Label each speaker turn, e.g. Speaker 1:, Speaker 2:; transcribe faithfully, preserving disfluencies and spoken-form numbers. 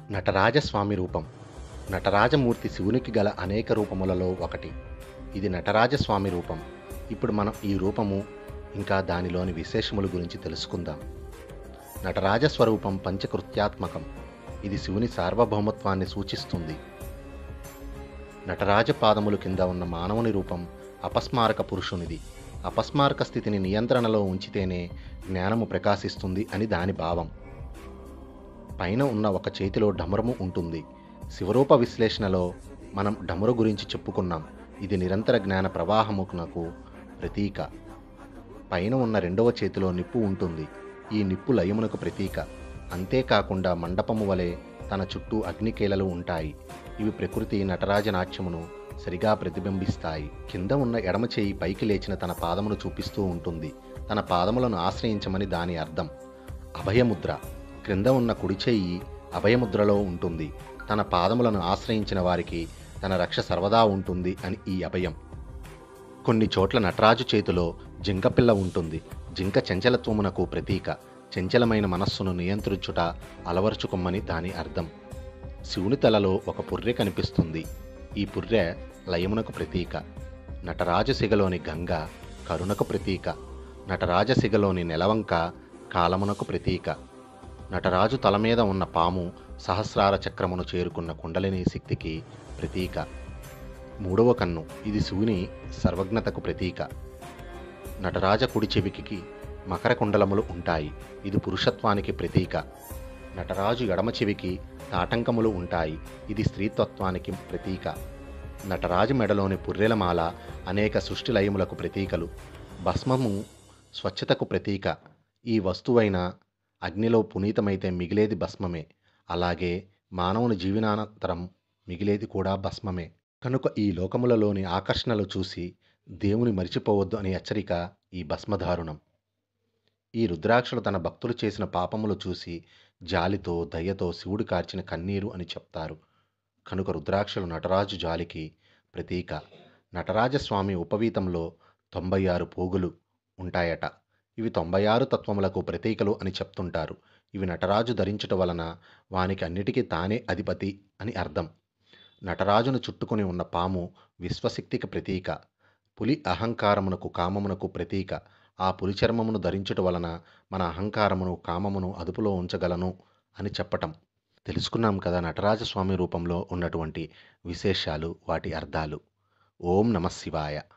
Speaker 1: నటరాజస్వామి రూపం. నటరాజమూర్తి శివునికి గల అనేక రూపములలో ఒకటి. ఇది నటరాజస్వామి రూపం. ఇప్పుడు మనం ఈ రూపము ఇంకా దానిలోని విశేషముల గురించి తెలుసుకుందాం. నటరాజ స్వరూపం పంచకృత్యాత్మకం. ఇది శివుని సార్వభౌమత్వాన్ని సూచిస్తుంది. నటరాజ పాదములు కింద ఉన్న మానవుని రూపం అపస్మారక పురుషునిది. అపస్మారక స్థితిని నియంత్రణలో ఉంచితేనే జ్ఞానము ప్రకాశిస్తుంది అని దాని భావం. పైన ఉన్న ఒక చేతిలో డమరము ఉంటుంది. శివరూప విశ్లేషణలో మనం డమరు గురించి చెప్పుకున్నాం. ఇది నిరంతర జ్ఞాన ప్రవాహమునకు ప్రతీక. పైన ఉన్న రెండవ చేతిలో నిప్పు ఉంటుంది. ఈ నిప్పు లయమునకు ప్రతీక. అంతేకాకుండా మండపము వలె తన చుట్టూ అగ్నికేలలు ఉంటాయి. ఇవి ప్రకృతి నటరాజ నాట్యమును సరిగా ప్రతిబింబిస్తాయి. కింద ఉన్న ఎడమ చేయి పైకి లేచిన తన పాదమును చూపిస్తూ ఉంటుంది. తన పాదములను ఆశ్రయించమని దాని అర్థం. అభయముద్ర. క్రింద ఉన్న కుడి చెయ్యి అభయముద్రలో ఉంటుంది. తన పాదములను ఆశ్రయించిన వారికి తన రక్ష సర్వదా ఉంటుంది అని ఈ అభయం. కొన్ని చోట్ల నటరాజు చేతిలో జింకపిల్ల ఉంటుంది. జింక చంచలత్వమునకు ప్రతీక. చంచలమైన మనస్సును నియంత్రించుట అలవరుచుకొమ్మని దాని అర్థం. శివుని తలలో ఒక పుర్రె కనిపిస్తుంది. ఈ పుర్రె లయమునకు ప్రతీక. నటరాజ సిగలోని గంగ కరుణకు ప్రతీక. నటరాజ సిగలోని నెలవంక కాలమునకు ప్రతీక. నటరాజు తల మీద ఉన్న పాము సహస్రార చక్రమును చేరుకున్న కుండలిని శక్తికి ప్రతీక. మూడవ కన్ను. ఇది శివుని సర్వజ్ఞతకు ప్రతీక. నటరాజ కుడి చెవికి మకర కుండలములు ఉంటాయి. ఇది పురుషత్వానికి ప్రతీక. నటరాజు ఎడమ చెవికి తాటంకములు ఉంటాయి. ఇది స్త్రీత్వానికి ప్రతీక. నటరాజు మెడలోని పుర్రెలమాల అనేక సృష్టి లయములకు ప్రతీకలు. భస్మము స్వచ్ఛతకు ప్రతీక. ఈ వస్తువైన అగ్నిలో పునీతమైతే మిగిలేది భస్మమే. అలాగే మానవుని జీవనానంతరం మిగిలేది కూడా భస్మమే. కనుక ఈ లోకములలోని ఆకర్షణలు చూసి దేవుని మరిచిపోవద్దు అని హెచ్చరిక ఈ భస్మధారుణం. ఈ రుద్రాక్షలు తన భక్తులు చేసిన పాపములు చూసి జాలితో దయతో శివుడు కార్చిన కన్నీరు అని చెప్తారు. కనుక రుద్రాక్షలు నటరాజు జాలికి ప్రతీక. నటరాజస్వామి ఉపవీతంలో తొంభై ఆరు పోగులు ఉంటాయట. ఇవి తొంభై ఆరు తత్వములకు ప్రతీకలు అని చెప్తుంటారు. ఇవి నటరాజు ధరించుట వలన వానికి అన్నిటికీ తానే అధిపతి అని అర్థం. నటరాజును చుట్టుకొని ఉన్న పాము విశ్వశక్తికి ప్రతీక. పులి అహంకారమునకు కామమునకు ప్రతీక. ఆ పులి చర్మమును ధరించుట వలన మన అహంకారమును కామమును అదుపులో ఉంచగలను అని చెప్పటం. తెలుసుకున్నాం కదా నటరాజస్వామి రూపంలో ఉన్నటువంటి విశేషాలు, వాటి అర్థాలు. ఓం నమః శివాయ.